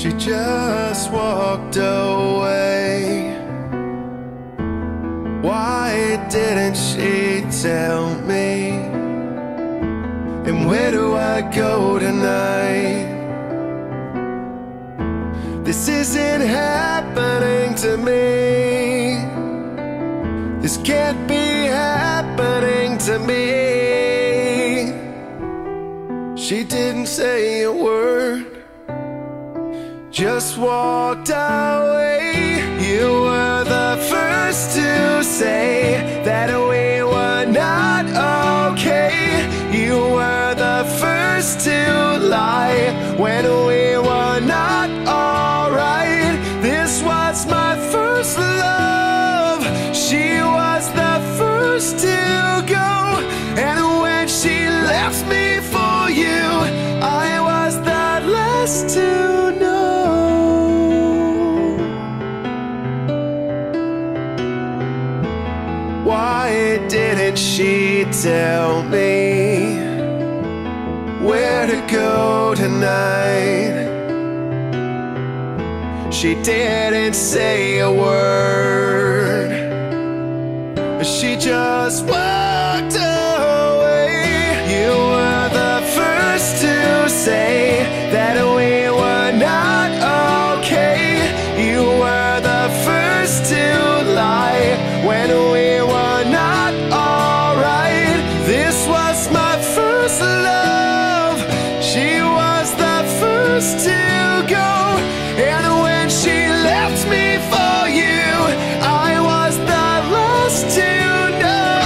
She just walked away. Why didn't she tell me? And where do I go tonight? This isn't happening to me. This can't be happening to me. She didn't say a word, just walked away. You were the first to say that we were not okay. You were the first to lie when we were not alright. This was my first love. She was the first to go, and when she left me for you, I was the last to know. Why didn't she tell me where to go tonight? She didn't say a word. She just walked away. You were the first to say that we were not okay. You were the first to lie when we were not alright. This was my first love. She was the first to go, and when she left me for you, I was the last to know.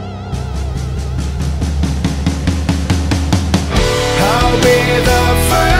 I'll be the first